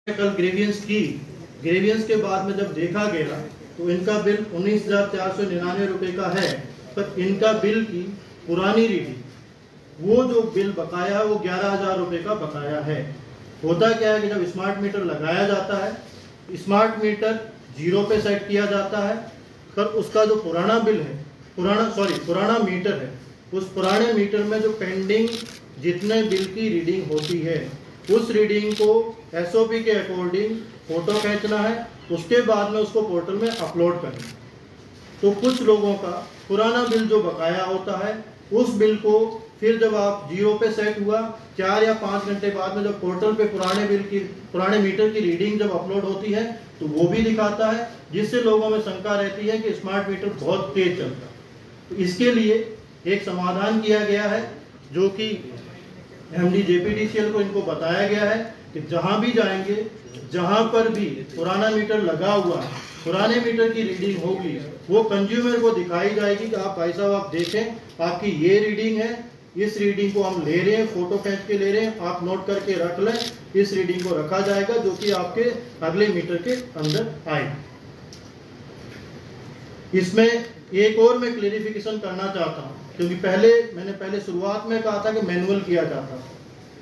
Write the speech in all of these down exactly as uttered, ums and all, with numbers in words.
कल ग्रेवियंस की ग्रेवियंस के बाद में जब देखा गया तो इनका बिल उन्नीस हजार चार सौ निन्यानवे रुपये का है, पर इनका बिल की पुरानी रीडिंग वो जो बिल बकाया है वो ग्यारह हजार रुपये का बकाया है। होता क्या है कि जब स्मार्ट मीटर लगाया जाता है, स्मार्ट मीटर जीरो पे सेट किया जाता है, पर उसका जो पुराना बिल है पुराना सॉरी पुराना मीटर है, उस पुराने मीटर में जो पेंडिंग जितने बिल की रीडिंग होती है उस रीडिंग को एसओपी के अकॉर्डिंग फोटो खींचना है, उसके बाद में उसको पोर्टल में अपलोड करना है। तो कुछ लोगों का पुराना बिल जो बकाया होता है उस बिल को फिर जब आप जीरो पे सेट हुआ चार या पाँच घंटे बाद में जब पोर्टल पे पुराने बिल की पुराने मीटर की रीडिंग जब अपलोड होती है तो वो भी दिखाता है, जिससे लोगों में शंका रहती है कि स्मार्ट मीटर बहुत तेज चलता है। तो इसके लिए एक समाधान किया गया है जो कि एमडी जेपीडीसीएल को इनको बताया गया है कि जहां भी जाएंगे, जहां पर भी पुराना मीटर लगा हुआ है, पुराने मीटर की रीडिंग होगी वो कंज्यूमर को दिखाई जाएगी कि आप भाई साहब आप देखें आपकी ये रीडिंग है, इस रीडिंग को हम ले रहे हैं, फोटो खींच के ले रहे हैं, आप नोट करके रख लें, इस रीडिंग को रखा जाएगा जो कि आपके अगले मीटर के अंदर आए। इसमें एक और मैं क्लेरिफिकेशन करना चाहता हूँ, क्योंकि पहले मैंने पहले शुरुआत में कहा था कि मैनुअल किया जाता था।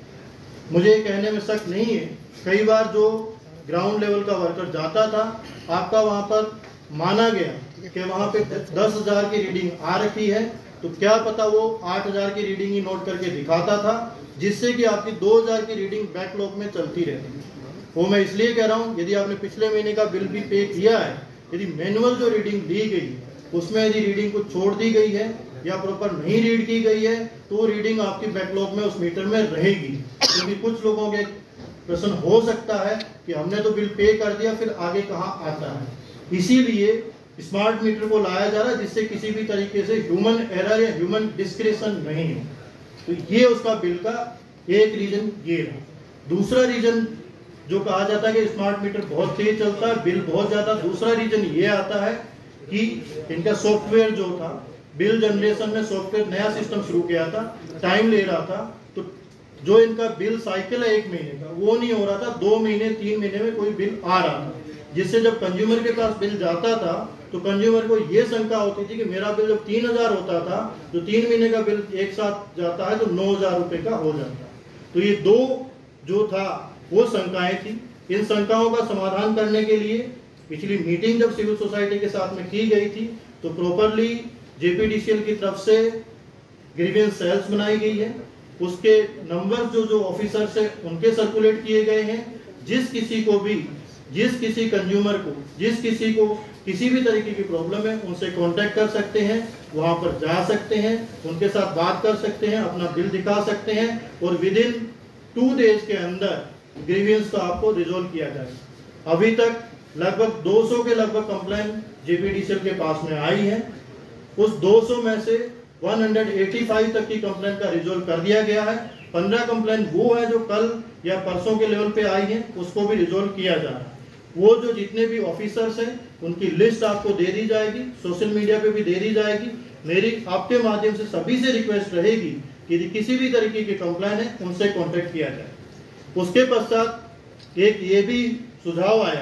मुझे ये कहने में शक नहीं है, कई बार जो ग्राउंड लेवल का वर्कर जाता था, आपका वहां पर माना गया कि वहां पे दस हजार की रीडिंग आ रखी है, तो क्या पता वो आठ हजार की रीडिंग ही नोट करके दिखाता था, जिससे कि आपकी दो हजार की रीडिंग बैकलॉग में चलती रहती। वो मैं इसलिए कह रहा हूँ, यदि आपने पिछले महीने का बिल भी पे किया है, यदि मैनुअल जो रीडिंग दी गई उसमें यदि रीडिंग को छोड़ दी गई है या प्रॉपर नहीं रीड की गई है तो रीडिंग आपकी बैकलॉग में उस मीटर में रहेगी। क्योंकि तो कुछ लोगों के प्रश्न हो सकता है कि हमने तो बिल पे कर दिया फिर आगे कहाँ आता है, इसीलिए स्मार्ट मीटर को लाया जा रहा है जिससे किसी भी तरीके से ह्यूमन एरर या ह्यूमन डिस्क्रिप्शन नहीं हो। तो ये उसका बिल का एक रीजन ये रहा। दूसरा रीजन जो कहा जाता है कि स्मार्ट मीटर बहुत तेज चलता है, बिल बहुत ज्यादा, दूसरा रीजन ये आता है कि इनका सॉफ्टवेयर जो था, बिल जनरेशन में सॉफ्टवेयर नया सिस्टम शुरू किया था, टाइम ले रहा था, तो जो इनका बिल साइकिल है एक महीने का वो नहीं हो रहा था, दो महीने तीन महीने में कोई बिल आ रहा था, जिससे जब कंज्यूमर के पास बिल जाता था तो कंज्यूमर को ये शंका होती थी कि मेरा बिल जब तीन हजार होता था तो तीन महीने का बिल एक साथ जाता है तो नौ हजार रुपए का हो जाता है। तो ये दो जो था वो शंकाएं थी। इन शंकाओं का समाधान करने के लिए पिछली मीटिंग जब सिविल सोसाइटी के साथ में की गई थी तो प्रॉपरली जेपीडीसीएल की तरफ से ग्रीवियंस सेल्स बनाई गई है, उसके नंबर जो जो ऑफिसर्स है उनके सर्कुलेट किए गए हैं। जिस किसी को भी जिस किसी कंज्यूमर को जिस किसी को किसी भी तरीके की प्रॉब्लम है उनसे कांटेक्ट कर सकते हैं, वहां पर जा सकते हैं, उनके साथ बात कर सकते हैं, अपना बिल दिखा सकते हैं और विद इन टू डेज के अंदर ग्रीवियंस को आपको रिजोल्व किया जाएगा। अभी तक लगभग दो सौ के लगभग कंप्लेंट जेपीडीसीएल के पास में आई है, उस दो सौ में से एक सौ पचासी तक की कंप्लेंट का रिजोल्व कर दिया गया है। पंद्रह कंप्लेंट वो है जो कल या परसों के लेवल पे आई है, उसको भी रिजोल्व किया जा रहा है। वो जो जितने भी ऑफिसर्स हैं उनकी लिस्ट आपको दे दी जाएगी, सोशल मीडिया पे भी दे दी जाएगी। मेरी आपके माध्यम से सभी से रिक्वेस्ट रहेगी कि यदि किसी भी तरीके की कंप्लेंट है उनसे कॉन्टेक्ट किया जाए। उसके पश्चात एक ये भी सुझाव आया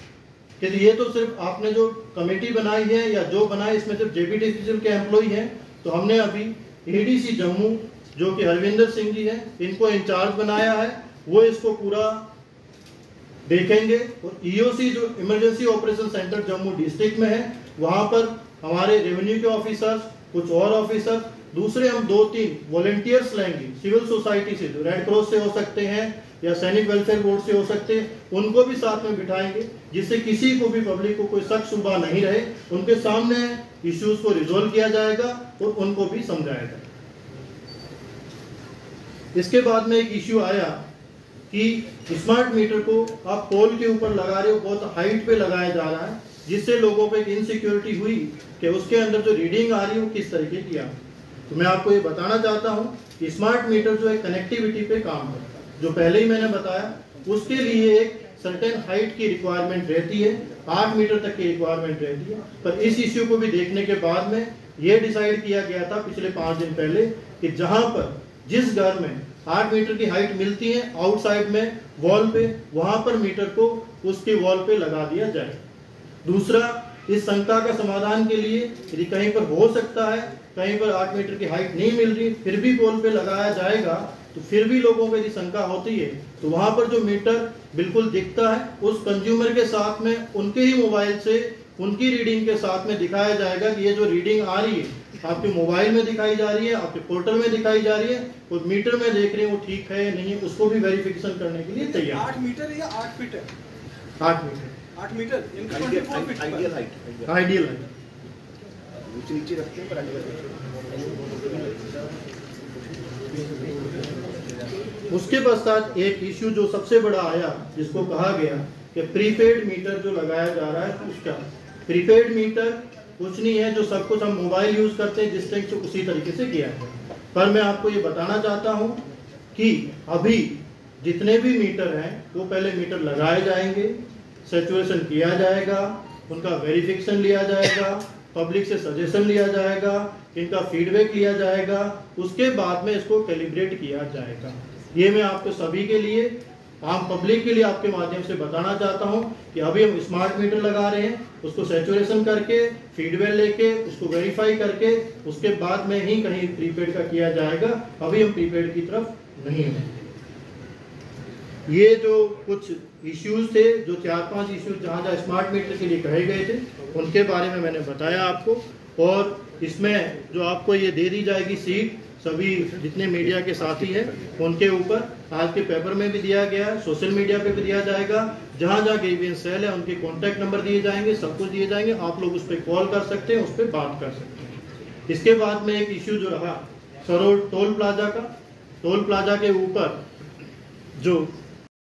कि ये तो सिर्फ आपने जो कमेटी बनाई है या जो बनाई इसमें सिर्फ जेपीडीसीएल के एम्प्लॉय हैं, तो हमने अभी एडीसी जम्मू जो कि हरविंदर सिंह जी हैं इनको इंचार्ज बनाया है, वो इसको पूरा देखेंगे। और ईओसी जो emergency operation centre Jammu district में है वहां पर हमारे रेवेन्यू के ऑफिसर्स, कुछ और ऑफिसर, दूसरे हम दो तीन वॉलंटियर्स लेंगे सिविल सोसाइटी से, जो रेड क्रॉस से हो सकते हैं या सैनिक वेलफेयर बोर्ड से हो सकते हैं, उनको भी साथ में बिठाएंगे जिससे किसी को भी पब्लिक को कोई शक शुबा नहीं रहे, उनके सामने इश्यूज को रिजोल्व किया जाएगा और उनको भी समझाया जाएगा। इसके बाद में एक इश्यू आया कि स्मार्ट मीटर को आप पोल के ऊपर लगा रहे हो, बहुत हाइट पे लगाया जा रहा है, जिससे लोगों को एक इनसिक्योरिटी हुई कि उसके अंदर जो रीडिंग आ रही है वो किस तरीके की आ रही है। तो मैं आपको ये बताना चाहता हूँ कि स्मार्ट मीटर जो है कनेक्टिविटी पे काम करता है, जो पहले ही मैंने बताया, उसके लिए एक सर्टेन हाइट की रिक्वायरमेंट रहती है, आठ मीटर तक की रिक्वायरमेंट रहती है। पर इस इश्यू को भी देखने के बाद में ये डिसाइड किया गया था पिछले पाँच दिन पहले कि जहाँ पर जिस घर में आठ मीटर की हाइट मिलती है आउटसाइड में वॉल पे, वहां पर मीटर को उसके वॉल पे लगा दिया जाए। दूसरा, इस शंका का समाधान के लिए यदि कहीं पर हो सकता है, कहीं पर आठ मीटर की हाइट नहीं मिल रही, फिर भी पोल पे लगाया जाएगा, तो फिर भी लोगों को यदि शंका होती है तो वहां पर जो मीटर बिल्कुल दिखता है उस कंज्यूमर के साथ में उनके ही मोबाइल से उनकी रीडिंग के साथ में दिखाया जाएगा कि ये जो रीडिंग आ रही है आपके मोबाइल में दिखाई जा रही है, आपके पोर्टल में दिखाई जा रही है, और मीटर में देख रहे हैं वो ठीक है या नहीं, उसको भी वेरिफिकेशन करने के लिए तैयार। आठ मीटर या आठ फीट है? आठ मीटर आठ मीटर आइडियल हाइट आइडियल है। नीचे रखते हैं पर उसके पश्चात एक इश्यू जो सबसे बड़ा आया, जिसको कहा गया कि प्रीपेड मीटर जो लगाया जा रहा है, उसका प्रीपेड मीटर कुछ नहीं है, जो सब कुछ हम मोबाइल यूज करते हैं जिस तरीके से उसी तरीके से किया है। पर मैं आपको ये बताना चाहता हूँ कि अभी जितने भी मीटर हैं वो पहले मीटर लगाए जाएंगे, सैचुरेशन किया जाएगा, उनका वेरिफिकेशन लिया जाएगा, पब्लिक से सजेशन लिया जाएगा, इनका फीडबैक लिया जाएगा, उसके बाद में इसको कैलिब्रेट किया जाएगा। ये मैं आपको सभी के लिए, आम पब्लिक के लिए आपके माध्यम से बताना चाहता हूं कि अभी हम स्मार्ट मीटर लगा रहे हैं, उसको सैचुरेशन करके, फीडबैक लेके, उसको वेरीफाई करके, उसके बाद में ही कहीं प्रीपेड का किया जाएगा। अभी हम प्रीपेड की तरफ नहीं हैं। ये जो कुछ इश्यूज थे, जो चार पांच इश्यूज जहाँ जहाँ स्मार्ट मीटर के लिए कहे गए थे, उनके बारे में मैंने बताया आपको। और इसमें जो आपको ये दे दी जाएगी सीट, सभी जितने मीडिया के साथी हैं उनके ऊपर आज के पेपर में भी दिया गया है, सोशल मीडिया पे भी दिया जाएगा। जहाँ जहाँ ग्रीवियंस सेल है उनके कॉन्टैक्ट नंबर दिए जाएंगे, सब कुछ दिए जाएंगे, आप लोग उस पर कॉल कर सकते हैं, उस पर बात कर सकते हैं। इसके बाद में एक इश्यू जो रहा सरोड टोल प्लाजा का, टोल प्लाजा के ऊपर जो